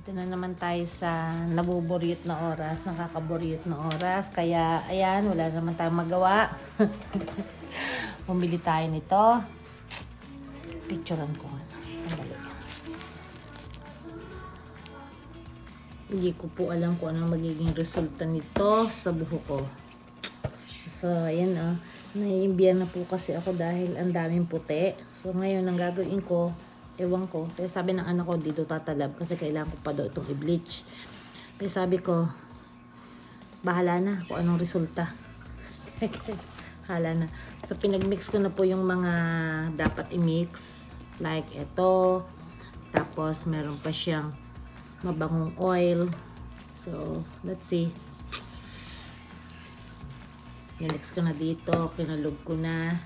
Ito na naman tayo sa nabuburyot na oras, nakakaburyot na oras. Kaya, ayan, wala naman tayong magawa. Bumili tayo nito. Picturean ko. Hindi ko po alam kung anong magiging resulta nito sa buhok ko. So, ayan o. Naiimbiyan na po kasi ako dahil ang daming puti. So, ngayon, ang gagawin ko, ewan ko. Kaya sabi ng anak ko, dito tatalab kasi kailangan ko pa daw itong i-bleach. Kaya sabi ko, bahala na kung anong resulta. Hala na. So, pinagmix ko na po yung mga dapat i-mix. Like ito. Tapos, meron pa siyang mabangong oil. So, let's see. Nilix ko na dito. Kinalog ko na.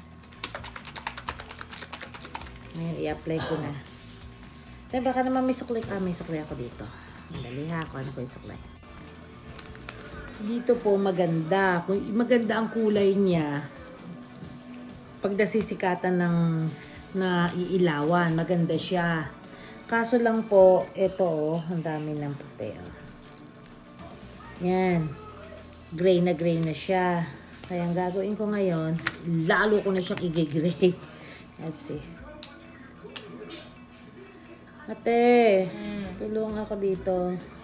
Ngayon, i-apply ko na. Pero baka naman may sukli. May sukli ako dito. Madali ha. Kung ano ko yung sukli. Dito po maganda. Maganda ang kulay niya. Pag nasisikatan ng iilawan, maganda siya. Kaso lang po, ito oh, ang dami ng puti. Oh. Yan. Gray na siya. Kaya ang gagawin ko ngayon, lalo ko na siyang i-gray. Let's see. Ate, tulungan ako dito.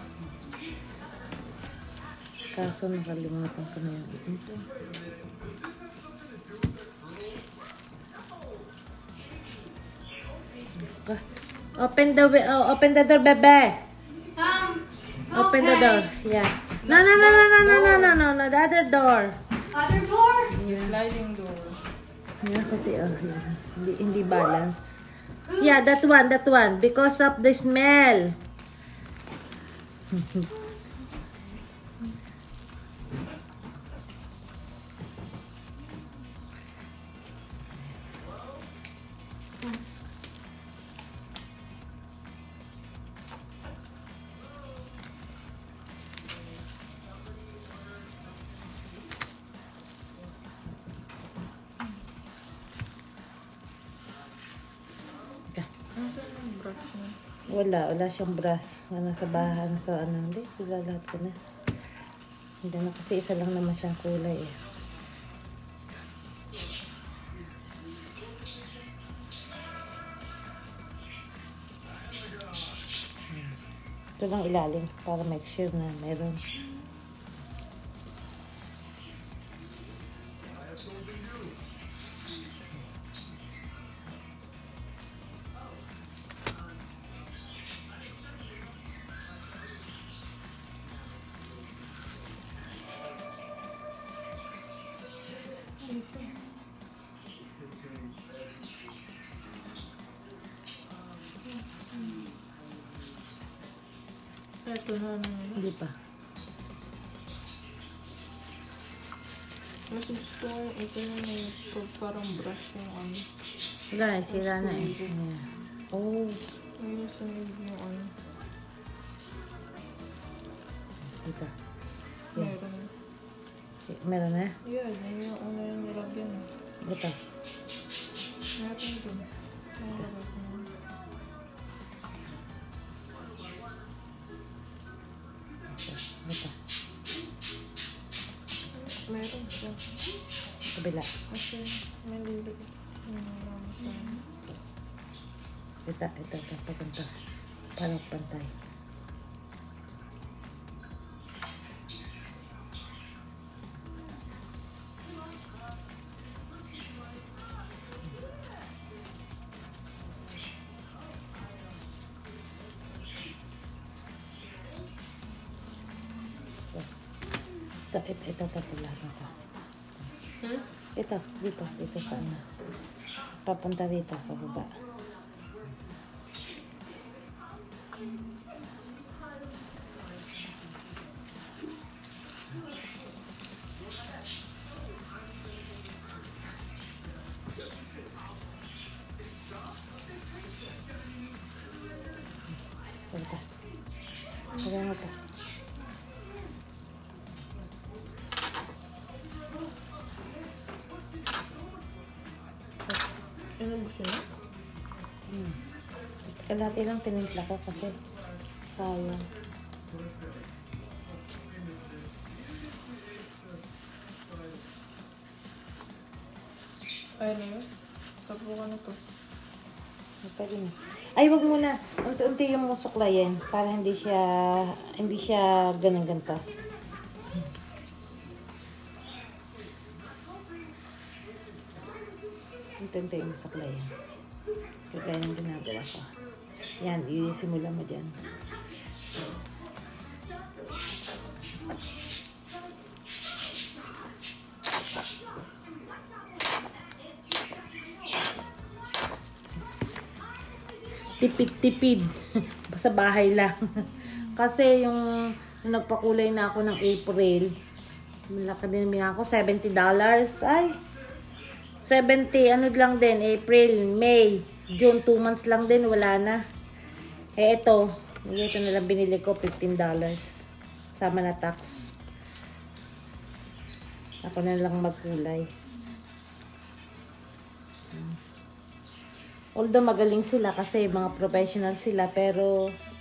Kaso nakalimutan ko na yung ito. Open the door, bebe. Open the door. Yeah. No, the other door. Other door? Yeah. Sliding door. Yeah, kasi hindi balance. Yeah, that one. Because of the smell. Wala siyang brush. Nasa bahan, sa ano, hindi, lahat ko na. Hindi na kasi isa lang naman siyang kulay eh. Ito lang ilalim para make sure na meron. Ito na. Hindi pa. Mas gusto ko yung isa na may parang brush yung ano. Wala, sira na eh. Yeah. Oh. Ayun sa yung ano. Dito. Meron. Meron na? Yeah, yun yung ano yung nilagyan. Dito. Meron dun. Dito. Meron siya. Kabila. Kasi may lilog. Ito. Papunta. Parang pantay. Ito lahat na to. Ito, dito sa ano. Papunta dito, pababa. Punta. Lagay mo pa. Ano gusto niya? Kalahati lang tinimpla ko kasi Sayang. Ay, ano yun? Tapukan na to. Pwede na. Ay, wag muna. Unti-unti yung musuklayin para hindi siya ganun-ganto. Unti-unti yung musuklayin. Kagaya ng ginagawa ko. Yan, isimulan mo dyan. Tipid-tipid. Sa bahay lang. Kasi yung nagpakulay na ako ng April, malaki din ako, $70. Ay, 70, ano lang din, April, May, June, 2 months lang din, wala na. Eh, ito na lang binili ko, $15. Sama na tax. Ako na lang magkulay. Although magaling sila kasi mga professional sila, pero